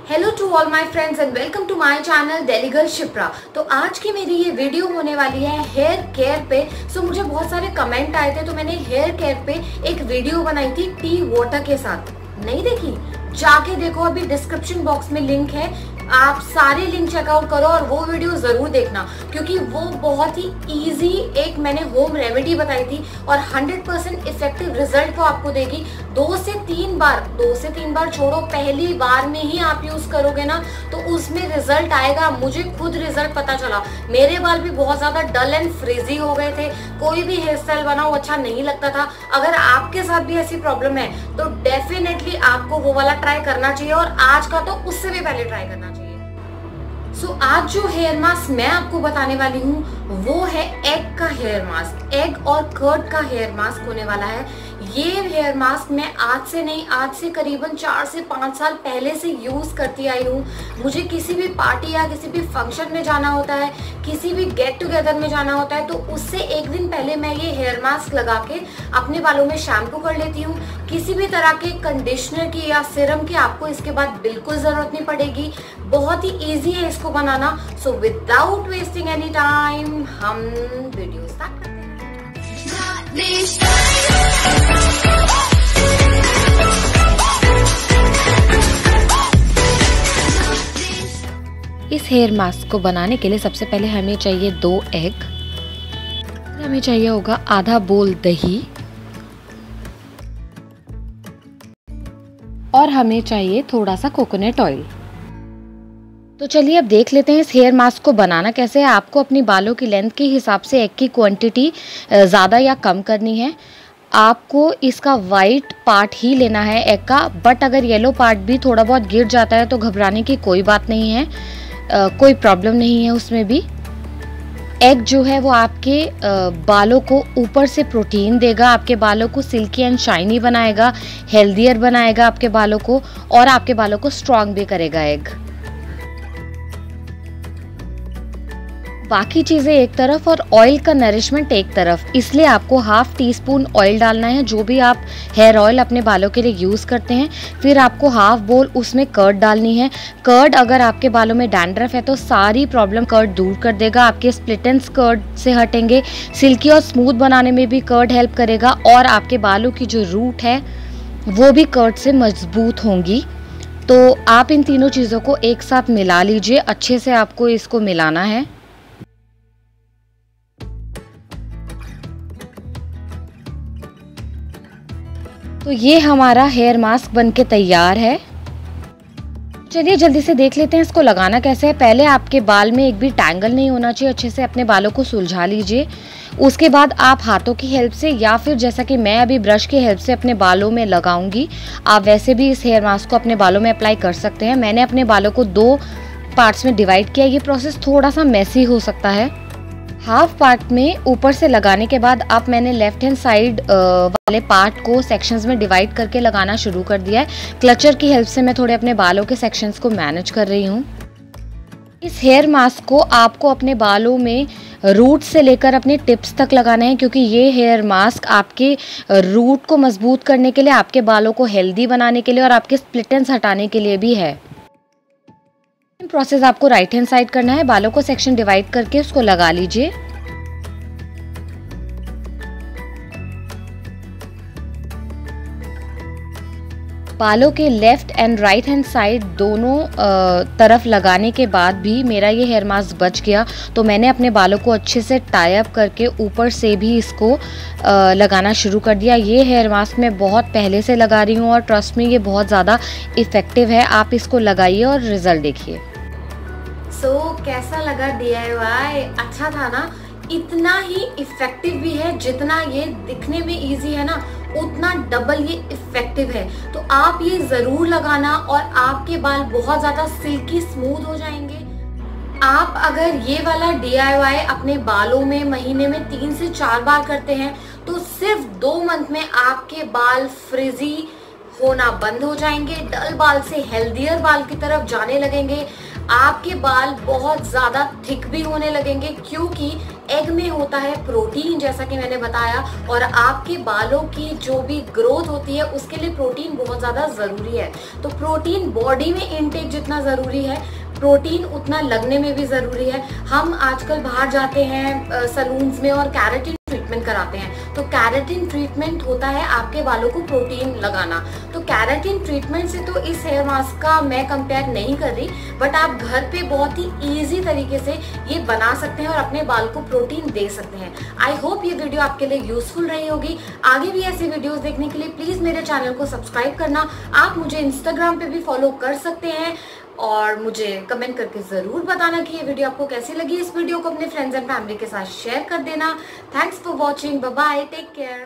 Hello to all my friends and welcome to my channel daily girl Shipra. तो आज की मेरी ये वीडियो होने वाली है हेयर केयर पे। मुझे बहुत सारे कमेंट आए थे तो मैंने हेयर केयर पे एक वीडियो बनाई थी टी वाटर के साथ। नहीं देखी? जाके देखो, अभी डिस्क्रिप्शन बॉक्स में लिंक है, आप सारे लिंक चेकआउट करो और वो वीडियो जरूर देखना, क्योंकि वो बहुत ही इजी एक मैंने होम रेमेडी बताई थी और 100% इफेक्टिव रिजल्ट वो आपको देगी। 2 से 3 बार छोड़ो, पहली बार में ही आप यूज करोगे ना तो उसमें रिजल्ट आएगा। मुझे खुद रिजल्ट पता चला, मेरे बाल भी बहुत ज्यादा डल एंड फ्रिजी हो गए थे, कोई भी हेयर स्टाइल बनाओ अच्छा नहीं लगता था। अगर आपके साथ भी ऐसी प्रॉब्लम है तो डेफिनेटली आपको वो वाला ट्राई करना चाहिए, और आज का तो उससे भी पहले ट्राई करना चाहिए। आज जो हेयर मास्क मैं आपको बताने वाली हूँ वो है एग का हेयर मास्क। एग और कर्ड का हेयर मास्क होने वाला है। ये हेयर मास्क मैं आज से करीबन 4 से 5 साल पहले से यूज करती आई हूँ। मुझे किसी भी पार्टी या किसी भी फंक्शन में जाना होता है, किसी भी गेट टुगेदर में जाना होता है, तो उससे एक दिन पहले मैं ये हेयर मास्क लगा के अपने बालों में शैम्पू कर लेती हूँ। किसी भी तरह के कंडीशनर की या सीरम की आपको इसके बाद बिल्कुल जरूरत नहीं पड़ेगी। बहुत ही इजी है इसको बनाना। So without wasting any time हम वीडियो स्टार्ट करते हैं। इस हेयर मास्क को बनाने के लिए सबसे पहले हमें चाहिए 2 एग, हमें चाहिए होगा आधा बोल दही, और हमें चाहिए थोड़ा सा कोकोनट ऑयल। तो चलिए अब देख लेते हैं इस हेयर मास्क को बनाना कैसे है। आपको अपनी बालों की लेंथ के हिसाब से एग की क्वांटिटी ज़्यादा या कम करनी है। आपको इसका वाइट पार्ट ही लेना है एग का, बट अगर येलो पार्ट भी थोड़ा बहुत गिर जाता है तो घबराने की कोई बात नहीं है, कोई प्रॉब्लम नहीं है उसमें भी। एग जो है वो आपके बालों को ऊपर से प्रोटीन देगा, आपके बालों को सिल्की एंड शाइनी बनाएगा, हेल्दियर बनाएगा आपके बालों को, और आपके बालों को स्ट्रॉन्ग भी करेगा एग। बाकी चीज़ें एक तरफ और ऑयल का नरिशमेंट एक तरफ, इसलिए आपको 1/2 टीस्पून ऑयल डालना है, जो भी आप हेयर ऑयल अपने बालों के लिए यूज़ करते हैं। फिर आपको 1/2 बोल उसमें कर्ड डालनी है। कर्ड अगर आपके बालों में डैंड्रफ है तो सारी प्रॉब्लम कर्ड दूर कर देगा, आपके स्प्लिट एंड्स कर्ड से हटेंगे। सिल्की और स्मूथ बनाने में भी कर्ड हेल्प करेगा, और आपके बालों की जो रूट है वो भी कर्ड से मजबूत होंगी। तो आप इन तीनों चीज़ों को एक साथ मिला लीजिए, अच्छे से आपको इसको मिलाना है। तो ये हमारा हेयर मास्क बनके तैयार है। चलिए जल्दी से देख लेते हैं इसको लगाना कैसे है। पहले आपके बाल में एक भी टैंगल नहीं होना चाहिए, अच्छे से अपने बालों को सुलझा लीजिए। उसके बाद आप हाथों की हेल्प से, या फिर जैसा कि मैं अभी ब्रश की हेल्प से अपने बालों में लगाऊंगी, आप वैसे भी इस हेयर मास्क को अपने बालों में अप्लाई कर सकते हैं। मैंने अपने बालों को 2 पार्ट्स में डिवाइड किया। ये प्रोसेस थोड़ा सा मेसी हो सकता है। 1/2 पार्ट में ऊपर से लगाने के बाद अब मैंने लेफ्ट हैंड साइड वाले पार्ट को सेक्शंस में डिवाइड करके लगाना शुरू कर दिया है। क्लचर की हेल्प से मैं थोड़े अपने बालों के सेक्शंस को मैनेज कर रही हूँ। इस हेयर मास्क को आपको अपने बालों में रूट से लेकर अपने टिप्स तक लगाना है, क्योंकि ये हेयर मास्क आपके रूट को मजबूत करने के लिए, आपके बालों को हेल्दी बनाने के लिए और आपके स्प्लिट एंड्स हटाने के लिए भी है। प्रोसेस आपको राइट हैंड साइड करना है। बालों को सेक्शन डिवाइड करके उसको लगा लीजिए। बालों के left and right hand side दोनों तरफ लगाने के बाद भी मेरा ये हेयर मास्क बच गया, तो मैंने अपने बालों को अच्छे से टाई अप करके ऊपर से भी इसको लगाना शुरू कर दिया। ये हेयर मास्क मैं बहुत पहले से लगा रही हूँ और ट्रस्ट में ये बहुत ज़्यादा इफ़ेक्टिव है। आप इसको लगाइए और रिजल्ट देखिए। कैसा लगा DIY? अच्छा था ना? इतना ही इफेक्टिव भी है, जितना ये दिखने में इजी है ना उतना डबल ये इफेक्टिव है। तो आप ये जरूर लगाना और आपके बाल बहुत ज्यादा सिल्की स्मूथ हो जाएंगे। आप अगर ये वाला DIY अपने बालों में महीने में 3 से 4 बार करते हैं तो सिर्फ 2 मंथ में आपके बाल फ्रिजी होना बंद हो जाएंगे, डल बाल से हेल्दियर बाल की तरफ जाने लगेंगे। आपके बाल बहुत ज्यादा थिक भी होने लगेंगे, क्योंकि एग में होता है प्रोटीन, जैसा कि मैंने बताया, और आपके बालों की जो भी ग्रोथ होती है उसके लिए प्रोटीन बहुत ज्यादा जरूरी है। तो प्रोटीन बॉडी में इनटेक जितना जरूरी है, प्रोटीन उतना लगने में भी जरूरी है। हम आजकल बाहर जाते हैं सलून्स में और कैरेटिन ट्रीटमेंट कराते हैं। तो कैरेटिन ट्रीटमेंट होता है आपके बालों को प्रोटीन लगाना। तो कैरेटिन ट्रीटमेंट से तो इस हेयर मास्क का मैं कंपेयर नहीं कर रही, बट आप घर पे बहुत ही इजी तरीके से ये बना सकते हैं और अपने बाल को प्रोटीन दे सकते हैं। आई होप ये वीडियो आपके लिए यूजफुल रही होगी। आगे भी ऐसी वीडियोस देखने के लिए प्लीज मेरे चैनल को सब्सक्राइब करना। आप मुझे इंस्टाग्राम पे भी फॉलो कर सकते हैं और मुझे कमेंट करके जरूर बताना कि ये वीडियो आपको कैसी लगी। इस वीडियो को अपने फ्रेंड्स एंड फैमिली के साथ शेयर कर देना। Thanks for watching, bye bye, take care.